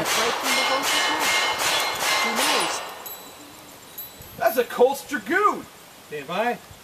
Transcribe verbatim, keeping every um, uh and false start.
That's right from the horse's mouth. Who knows? That's a Colts Dragoon. Stand by.